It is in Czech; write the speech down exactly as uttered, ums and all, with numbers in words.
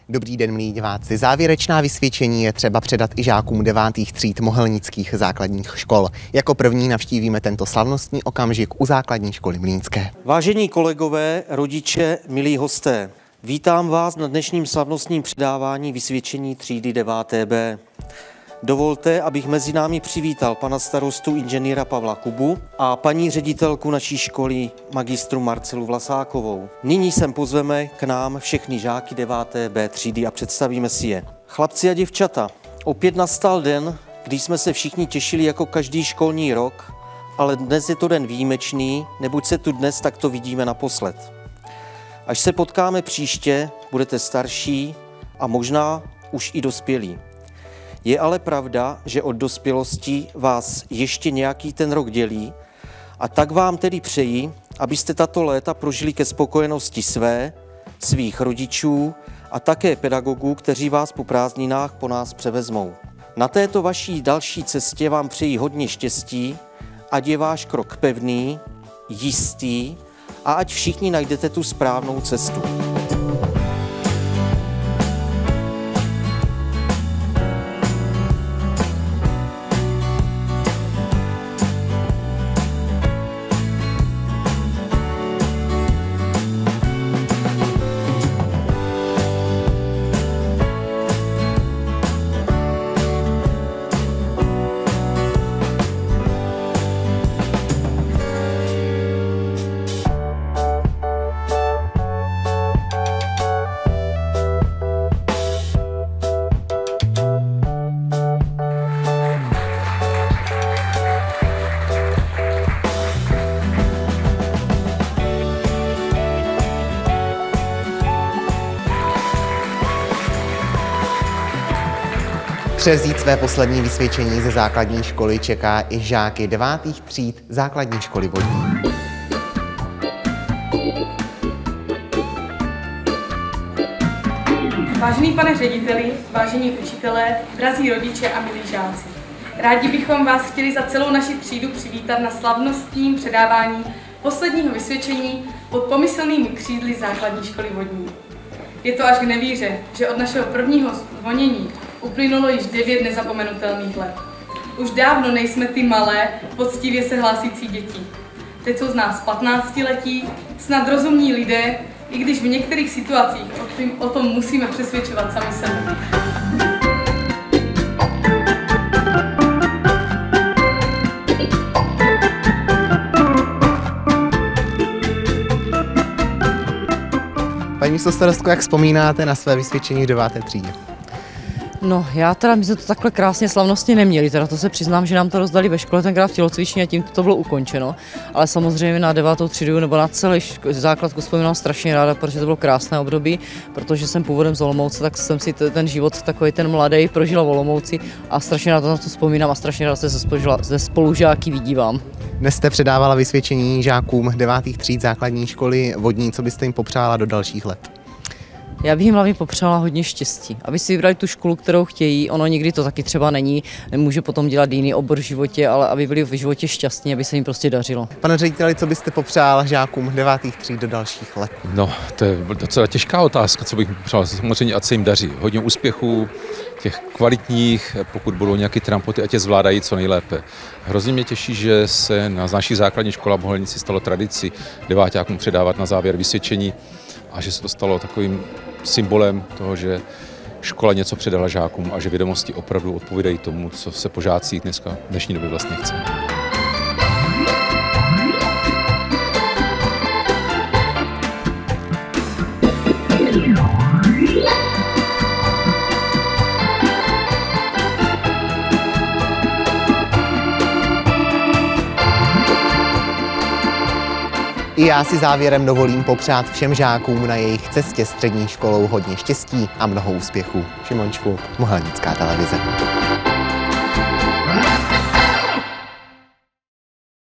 Dobrý den, milí diváci. Závěrečná vysvědčení je třeba předat i žákům devátých tříd mohelnických základních škol. Jako první navštívíme tento slavnostní okamžik u základní školy mlýnské. Vážení kolegové, rodiče, milí hosté, vítám vás na dnešním slavnostním předávání vysvědčení třídy deváté bé. Dovolte, abych mezi námi přivítal pana starostu inženýra Pavla Kubu a paní ředitelku naší školy magistru Marcelu Vlasákovou. Nyní sem pozveme k nám všechny žáky deváté bé třídy a představíme si je. Chlapci a děvčata, opět nastal den, kdy jsme se všichni těšili jako každý školní rok, ale dnes je to den výjimečný, neboť se tu dnes takto vidíme naposled. Až se potkáme příště, budete starší a možná už i dospělí. Je ale pravda, že od dospělosti vás ještě nějaký ten rok dělí, a tak vám tedy přeji, abyste tato léta prožili ke spokojenosti své, svých rodičů a také pedagogů, kteří vás po prázdninách po nás převezmou. Na této vaší další cestě vám přeji hodně štěstí, ať je váš krok pevný, jistý a ať všichni najdete tu správnou cestu. Převzít své poslední vysvědčení ze základní školy čeká i žáky devátých tříd základní školy vodní. Vážený pane řediteli, vážení učitelé, drazí rodiče a milí žáci. Rádi bychom vás chtěli za celou naši třídu přivítat na slavnostním předávání posledního vysvědčení pod pomyslnými křídly základní školy vodní. Je to až k nevíře, že od našeho prvního zvonění uplynulo již devět nezapomenutelných let. Už dávno nejsme ty malé, poctivě se hlásící děti. Teď jsou z nás patnáctiletí, snad rozumní lidé, i když v některých situacích o tom, o tom musíme přesvědčovat sami sebe. Paní místostarostko, jak vzpomínáte na své vysvědčení v deváté třídě? No, já teda, my jsme to takhle krásně slavnostně neměli, teda to se přiznám, že nám to rozdali ve škole tenkrát v tělocvičně a tím to bylo ukončeno, ale samozřejmě na devátou třídu nebo na celý základku vzpomínám strašně ráda, protože to bylo krásné období, protože jsem původem z Olomouce, tak jsem si ten život takový ten mladý prožila v Olomouci a strašně ráda na to vzpomínám a strašně ráda se ze spolužáky vidívám. Dnes jste předávala vysvědčení žákům devátých tříd základní školy vodní, co byste jim popřála do dalších let? Já bych jim hlavně popřála hodně štěstí, aby si vybrali tu školu, kterou chtějí. Ono někdy to taky třeba není, nemůže potom dělat jiný obor v životě, ale aby byli v životě šťastní, aby se jim prostě dařilo. Pane řediteli, co byste popřál žákům devátých tříd do dalších let? No, to je docela těžká otázka, co bych popřál. Samozřejmě, ať se jim daří. Hodně úspěchů, těch kvalitních, pokud budou nějaké trampoty, ať je zvládají co nejlépe. Hrozně mě těší, že se na naší základní škola v Mohelnici stalo tradici deváťákům předávat na závěr vysvědčení a že se to stalo takovým symbolem toho, že škola něco předala žákům a že vědomosti opravdu odpovídají tomu, co se po žácích dneska v dnešní době vlastně chce. I já si závěrem dovolím popřát všem žákům na jejich cestě střední školou hodně štěstí a mnoho úspěchů. Šimon Čvuk, Mohelnická televize.